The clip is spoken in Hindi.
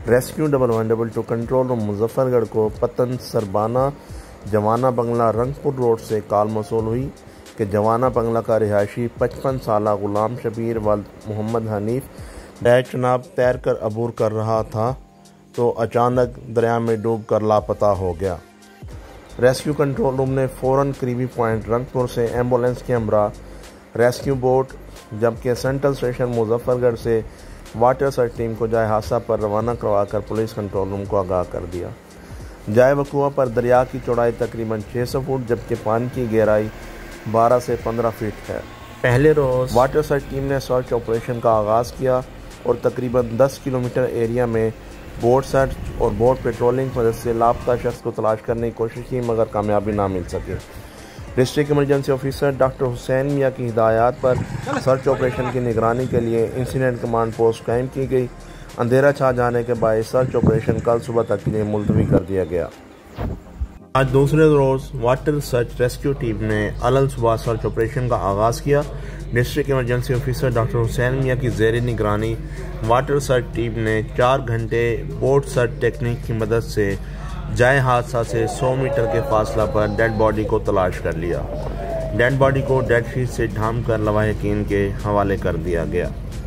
रेस्क्यू 1112 कंट्रोल रूम मुजफ्फरगढ़ को पतन सरबाना जवाना बंगला रंगपुर रोड से कॉल मौसूल हुई कि जवाना बंगला का रिहायशी 55 साला गुलाम शबीर वल्द मोहम्मद हनीफ चनाब तैर कर अबूर कर रहा था तो अचानक दरिया में डूब कर लापता हो गया। रेस्क्यू कंट्रोल रूम ने फ़ौरन करीबी पॉइंट रंगपुर से एम्बुलेंस के हमरा रेस्क्यू बोट जबकि सेंट्रल स्टेशन मुजफ्फरगढ़ से वाटर सर्च टीम को जाए हादसा पर रवाना करवाकर पुलिस कंट्रोल रूम को आगाह कर दिया। जाए वक़ुआ पर दरिया की चौड़ाई तकरीबन 600 फुट जबकि पानी की गहराई 12 से 15 फीट है। पहले रोज़ वाटर सर्च टीम ने सर्च ऑपरेशन का आगाज़ किया और तकरीबन 10 किलोमीटर एरिया में बोट सर्च और बोट पेट्रोलिंग की मदद से लापता शख्स को तलाश करने की कोशिश की मगर कामयाबी ना मिल सकी। District emergency officer doctor Hussain Mian की हिदायत पर सर्च ऑपरेशन की निगरानी के लिए इंसिडेंट कमांड पोस्ट कायम की गई। अंधेरा छा जाने के बाद सर्च ऑपरेशन कल सुबह तक के लिए मुलतवी कर दिया गया। आज दूसरे रोज़ वाटर सर्च रेस्क्यू टीम ने अलग सुबह सर्च ऑपरेशन का आगाज़ किया। District emergency officer doctor Hussain Mian की ज़ेर निगरानी वाटर सर्च टीम ने 4 घंटे बोट सर्च टेक्निक की मदद से जाए हादसा से 100 मीटर के फासला पर डेड बॉडी को तलाश कर लिया। डेड बॉडी को डेड शीट से ढांप कर लवाहिकीन के हवाले कर दिया गया।